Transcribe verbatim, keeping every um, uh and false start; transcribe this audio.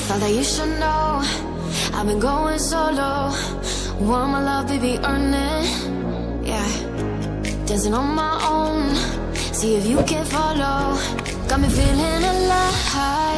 Thought that you should know I've been going solo. Want my love, baby, earn it. Yeah, dancing on my own. See if you can follow. Got me feeling alive.